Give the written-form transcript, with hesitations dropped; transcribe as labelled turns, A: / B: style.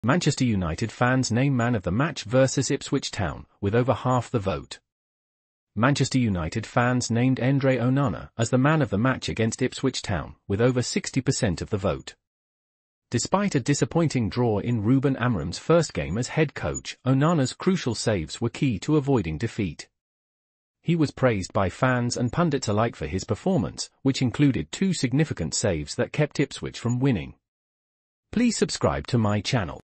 A: Manchester United fans name man of the match versus Ipswich Town, with over half the vote. Manchester United fans named Andre Onana as the man of the match against Ipswich Town, with over 60% of the vote. Despite a disappointing draw in Ruben Amorim's first game as head coach, Onana's crucial saves were key to avoiding defeat. He was praised by fans and pundits alike for his performance, which included 2 significant saves that kept Ipswich from winning. Please subscribe to my channel.